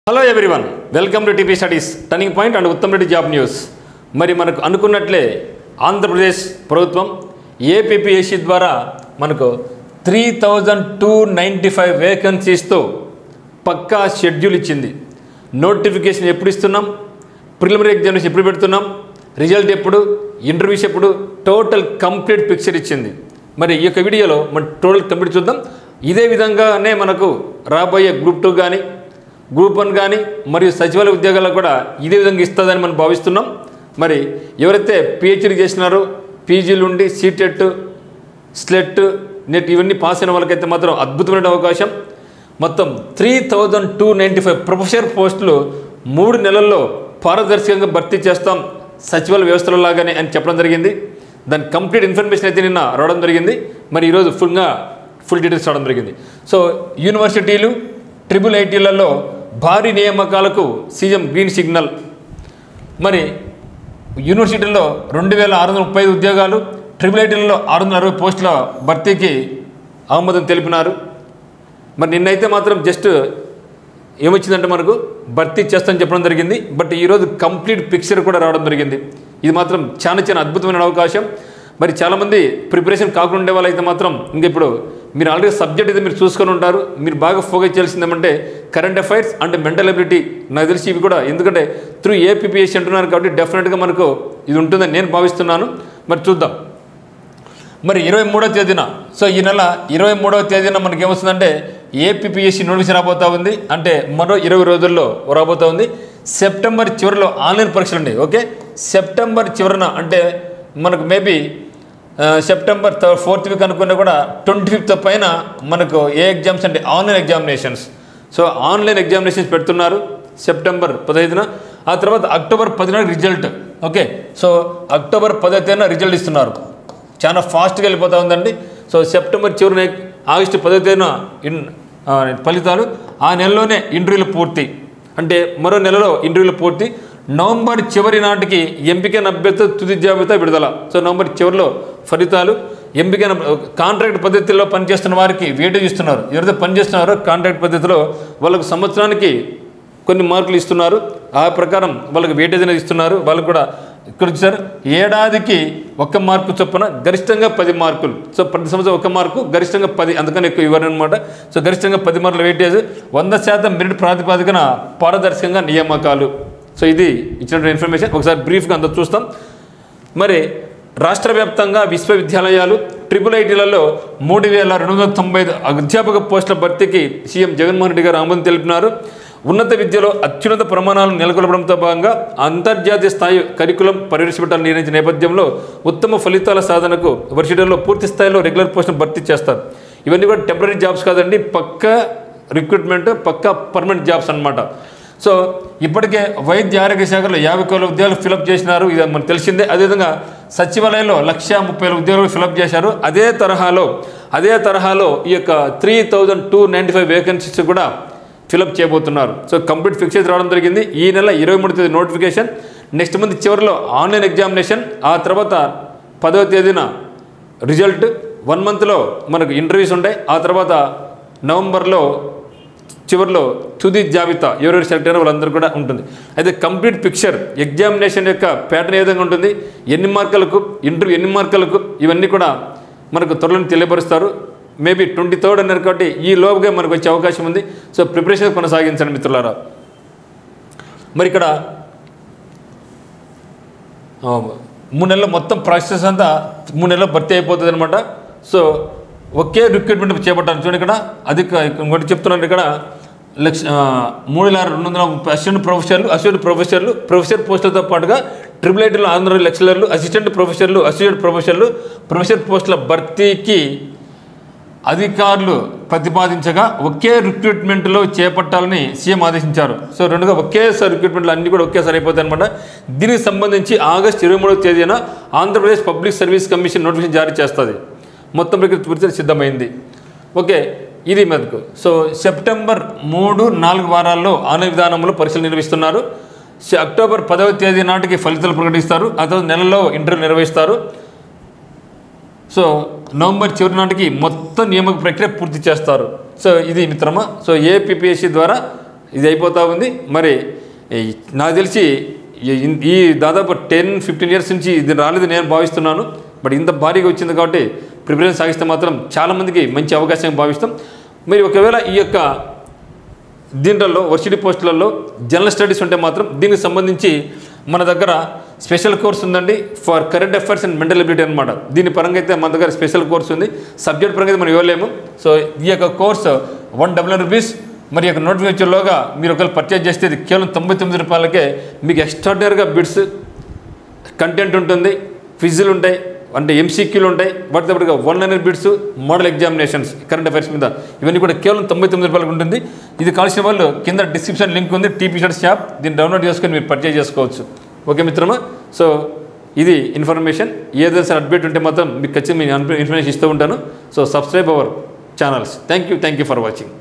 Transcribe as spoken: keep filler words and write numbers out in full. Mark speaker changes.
Speaker 1: Hello everyone, welcome to TP studies turning point and Uttam Reddy job news. మరి మనకు అనుకున్నట్లే ఆంధ్రప్రదేశ్ ప్రభుత్వం ఏపీపీఎస్సీ ద్వారా మనకు three thousand two ninety five వేకెన్సీస్తో పక్కా షెడ్యూల్ ఇచ్చింది. నోటిఫికేషన్ ఎప్పుడు ఇస్తున్నాం, ప్రిలిమినరీ ఎగ్జామినేషన్ ఎప్పుడు పెడుతున్నాం, రిజల్ట్ ఎప్పుడు, ఇంటర్వ్యూస్ ఎప్పుడు, టోటల్ కంప్లీట్ పిక్చర్ ఇచ్చింది. మరి ఈ యొక్క వీడియోలో మనం టోటల్ కంప్లీట్ చూద్దాం. ఇదే విధంగానే మనకు రాబోయే గ్రూప్ టూ కానీ గ్రూప్ వన్ కానీ మరియు సచివాలయ ఉద్యోగాలకు కూడా ఇదే విధంగా ఇస్తుందని మనం భావిస్తున్నాం. మరి ఎవరైతే పిహెచ్డీ చేసినారో, పీజీలు ఉండి సీటెట్, స్లెట్, నెట్ ఇవన్నీ పాస్ అయిన వాళ్ళకైతే మాత్రం అద్భుతమైన అవకాశం. మొత్తం three thousand two ninety five professor పోస్టులు మూడు నెలల్లో పారదర్శకంగా భర్తీ చేస్తాం సచివాలయ వ్యవస్థలో లాగానే అని చెప్పడం జరిగింది. దాని కంప్లీట్ ఇన్ఫర్మేషన్ అయితే నిన్న రావడం జరిగింది. మరి ఈరోజు ఫుల్గా ఫుల్ డీటెయిల్స్ రావడం జరిగింది. సో యూనివర్సిటీలు, ట్రిపుల్ ఐటీలలో భారీ నియామకాలకు సీఎం గ్రీన్ సిగ్నల్. మరి యూనివర్సిటీల్లో రెండు వేల ఆరు వందల ముప్పై ఐదు ఉద్యోగాలు, ట్రిపుల్ ఐటీలలో ఆరు వందల అరవై పోస్టుల భర్తీకి ఆమోదం తెలిపినారు. మరి నిన్నైతే మాత్రం జస్ట్ ఏమొచ్చిందంటే మనకు భర్తీ చేస్తామని చెప్పడం జరిగింది. బట్ ఈరోజు కంప్లీట్ పిక్చర్ కూడా రావడం జరిగింది. ఇది మాత్రం చాలా చాలా అద్భుతమైన అవకాశం. మరి చాలామంది ప్రిపరేషన్ కాకుండా ఉండే వాళ్ళైతే మాత్రం ఇంక ఇప్పుడు మీరు ఆల్రెడీ సబ్జెక్ట్ అయితే మీరు చూసుకొని ఉంటారు. మీరు బాగా ఫోకస్ చేయాల్సింది ఏమంటే current affairs and mental ability. నాకు తెలిసి ఇవి కూడా ఎందుకంటే త్రూ ఏపీపీఎస్సీ అంటున్నారు కాబట్టి డెఫినెట్గా మనకు ఇది ఉంటుందని నేను భావిస్తున్నాను. మరి చూద్దాం. మరి ఇరవై మూడవ తేదీన సో ఈ నెల ఇరవై మూడవ తేదీన మనకి ఏమొస్తుందంటే ఏపీపీఎస్సీ నోటిఫికేషన్ రాబోతూ ఉంది. అంటే మరో ఇరవై రోజుల్లో రాబోతూ ఉంది. సెప్టెంబర్ చివరిలో ఆన్లైన్ పరీక్షలు అండి. ఓకే, సెప్టెంబర్ చివరిన అంటే మనకు మేబీ సెప్టెంబర్ ఫోర్త్ వీక్ అనుకున్నా కూడా ట్వంటీ ఫిఫ్త్ పైన మనకు ఏ ఎగ్జామ్స్ అంటే online examinations. So online examinations పెడుతున్నారు సెప్టెంబర్ పదహైదున. ఆ తర్వాత అక్టోబర్ పదిహేను రిజల్ట్. ఓకే, సో అక్టోబర్ పదహైదున రిజల్ట్ ఇస్తున్నారు. చాలా ఫాస్ట్గా వెళ్ళిపోతూ ఉందండి. సో సెప్టెంబర్ చివరిన ఆగస్టు పదహైదున ఇన్ ఫలితాలు. ఆ నెలలోనే ఇంటర్వ్యూలు పూర్తి. అంటే మరో నెలలో ఇంటర్వ్యూలు పూర్తి. నవంబర్ చివరి నాటికి ఎంపికైన అభ్యర్థుల తుది జాబితా విడుదల. సో నవంబర్ చివరిలో ఫలితాలు. ఎంపికైన కాంట్రాక్ట్ పద్ధతిలో పనిచేస్తున్న వారికి వేటేజ్ ఇస్తున్నారు. ఎవరైతే పనిచేస్తున్నారో కాంట్రాక్ట్ పద్ధతిలో వాళ్ళకు సంవత్సరానికి కొన్ని మార్కులు ఇస్తున్నారు. ఆ ప్రకారం వాళ్ళకి వేటేజ్ అనేది ఇస్తున్నారు. వాళ్ళకు కూడా ఇక్కడ వచ్చారు ఏడాదికి ఒక్క మార్కు చొప్పున గరిష్టంగా పది మార్కులు. సో ప్రతి సంవత్సరం ఒక మార్కు, గరిష్టంగా పది, అందుకని ఎక్కువ ఇవ్వరు అనమాట. సో గరిష్టంగా పది మార్కుల వెయిటేజ్, వంద శాతం మెరిట్ ప్రాతిపదికన పారదర్శకంగా నియామకాలు. సో ఇది ఇచ్చినటువంటి ఇన్ఫర్మేషన్. ఒకసారి బ్రీఫ్గా అంతా చూస్తాం. మరి రాష్ట్ర వ్యాప్తంగా విశ్వవిద్యాలయాలు, ట్రిపుల్ ఐటీలలో మూడు వేల రెండు వందల తొంభై ఐదు అధ్యాపక పోస్టుల భర్తీకి సీఎం జగన్మోహన్ రెడ్డి గారు ఆమోదం తెలిపినారు. ఉన్నత విద్యలో అత్యున్నత ప్రమాణాలను నెలకొల్పడంతో భాగంగా అంతర్జాతీయ స్థాయి కరికులం ప్రవేశపెట్టాలని నిర్ణయించిన నేపథ్యంలో ఉత్తమ ఫలితాల సాధనకు వర్సిటీల్లో పూర్తి స్థాయిలో రెగ్యులర్ పోస్టును భర్తీ చేస్తారు. ఇవన్నీ కూడా టెంపరీ జాబ్స్ కాదండి, పక్కా రిక్రూట్మెంట్, పక్కా పర్మనెంట్ జాబ్స్ అన్నమాట. సో ఇప్పటికే వైద్య ఆరోగ్య శాఖలో యాభై కోట్ల ఉద్యోగాలు ఫిలప్ చేసినారు. ఇది మనకు తెలిసిందే. అదేవిధంగా సచివాలయంలో లక్ష ముప్పై వేల ఉద్యోగాలు ఫిలప్ చేశారు. అదే తరహాలో అదే తరహాలో ఈ యొక్క three thousand two ninety five vacancies కూడా ఫిలప్ చేయబోతున్నారు. సో కంప్లీట్ ఫిక్స్ చేసి రావడం జరిగింది. ఈ నెల ఇరవై మూడు తేదీ నోటిఫికేషన్, నెక్స్ట్ మంత్ చివరిలో ఆన్లైన్ ఎగ్జామినేషన్, ఆ తర్వాత పదవ తేదీన రిజల్ట్, వన్ మంత్లో మనకు ఇంటర్వ్యూస్ ఉంటాయి. ఆ తర్వాత నవంబర్లో చివరిలో తుది జాబితా ఎవరెవరు సెలెక్ట్ అయినా వాళ్ళందరూ కూడా ఉంటుంది. అయితే కంప్లీట్ పిక్చర్ ఎగ్జామినేషన్ యొక్క ప్యాటర్న్ ఏ విధంగా ఉంటుంది, ఎన్ని మార్కులకు ఇంటర్వ్యూ, ఎన్ని మార్కులకు, ఇవన్నీ కూడా మనకు త్వరలో తెలియపరుస్తారు. మేబీ ట్వంటీ థర్డ్ అన్నారు కాబట్టి ఈ లోపుగా మనకు వచ్చే అవకాశం ఉంది. సో ప్రిపరేషన్ కొనసాగించండి మిత్రులారా. మరి ఇక్కడ మూడు నెలల మొత్తం ప్రాసెస్ అంతా మూడు నెలల్లో భర్తీ అయిపోతుంది అనమాట. సో ఒకే రిక్రూట్మెంట్ చేపట్టాలి. చూడండి ఇక్కడ అది ఇంకోటి చెప్తున్నాను. ఇక్కడ లక్ష మూడు వేల రెండు వందల ముప్పై అసిస్టెంట్ ప్రొఫెసర్లు, అసిస్టెంట్ ప్రొఫెసర్లు, ప్రొఫెసర్ పోస్టులతో పాటుగా ట్రిపుల్ ఐటీలో ఆంధ్ర లెక్చరర్లు, అసిస్టెంట్ ప్రొఫెసర్లు, అసిస్టెంట్ ప్రొఫెసర్లు, ప్రొఫెసర్ పోస్టుల భర్తీకి అధికారులు ప్రతిపాదించగా ఒకే రిక్రూట్మెంట్లో చేపట్టాలని సీఎం ఆదేశించారు. సో రెండుగా ఒకేసారి రిక్రూట్మెంట్లు అన్నీ కూడా ఒకేసారి అయిపోతాయి అనమాట. దీనికి సంబంధించి ఆగస్టు ఇరవై మూడవ తేదీన Andhra Pradesh public service commission notification జారీ చేస్తుంది. మొత్తం ప్రక్రియ పూర్తి సిద్ధమైంది. ఓకే, ఇది మనకు. సో సెప్టెంబర్ మూడు నాలుగు వారాల్లో ఆన్లైన్ విధానంలో పరీక్షలు నిర్వహిస్తున్నారు. అక్టోబర్ పదవ తేదీ నాటికి ఫలితాలు ప్రకటిస్తారు. ఆ తర్వాత నెలలో ఇంటర్వ్యూ నిర్వహిస్తారు. సో నవంబర్ చివరి నాటికి మొత్తం నియామక ప్రక్రియ పూర్తి చేస్తారు. సో ఇది మిత్రమా. సో ఏపీపీఎస్సీ ద్వారా ఇది అయిపోతూ ఉంది. మరి నాకు తెలిసి ఈ దాదాపు టెన్ ఫిఫ్టీన్ ఇయర్స్ నుంచి ఇది రాలేదు నేను భావిస్తున్నాను. బట్ ఇంత భారీగా వచ్చింది కాబట్టి ప్రిపరేషన్ సాగిస్తే మాత్రం చాలామందికి మంచి అవకాశం భావిస్తాం. మరి ఒకవేళ ఈ యొక్క దీంట్లో వర్సిటీ పోస్టులలో జనరల్ స్టడీస్ ఉంటే మాత్రం దీనికి సంబంధించి మన దగ్గర స్పెషల్ కోర్స్ ఉందండి for current affairs and mental ability అనమాట. దీని పరంగా అయితే మన దగ్గర స్పెషల్ కోర్స్ ఉంది. సబ్జెక్ట్ పరంగా అయితే మనం ఇవ్వలేము. సో ఈ యొక్క course one double nine rupees మరి యొక్క నోటిఫికేషన్లోగా మీరు ఒకవేళ పర్చేజ్ చేస్తే ఇది కేవలం తొంభై తొమ్మిది రూపాయలకే మీకు ఎక్స్ట్రాడినరీగా బిట్స్ కంటెంట్ ఉంటుంది, ఫిజిల్ ఉంటాయి, అంటే ఎంసీక్యూలు ఉంటాయి, వాటితో పాటుగా one liner bits, model examinations current affairs మీద ఇవన్నీ కూడా కేవలం తొంభై తొమ్మిది రూపాయలకు ఉంటుంది. ఇది కావాల్సిన వాళ్ళు కింద డిస్క్రిప్షన్ లింక్ ఉంది టీపీ షర్ట్స్ యాప్, దీన్ని డౌన్లోడ్ చేసుకొని మీరు పర్చేజ్ చేసుకోవచ్చు. ఓకే మిత్రమా, సో ఇది ఇన్ఫర్మేషన్. ఏదైనా సరే అప్డేట్ ఉంటే మాత్రం మీకు ఖచ్చితంగా నేను ఇన్ఫర్మేషన్ ఇస్తూ ఉంటాను. So subscribe our channels. Thank you thank you for watching.